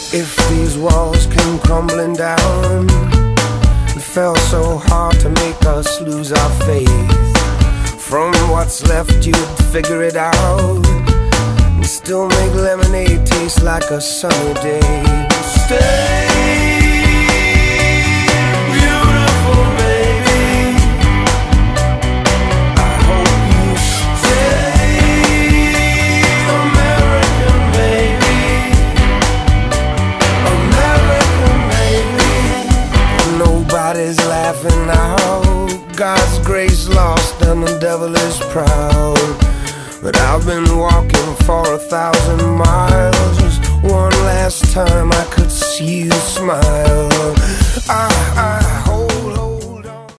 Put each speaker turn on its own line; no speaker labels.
If these walls came crumbling down, it fell so hard to make us lose our faith. From what's left you'd figure it out and still make lemonade taste like a sunny day. Stay beautiful, baby. I hope you stay American, baby. American, baby. Nobody's laughing now. God's grace lost and the devil is proud. But I've been walking for 1,000 miles. Just one last time I could see you smile.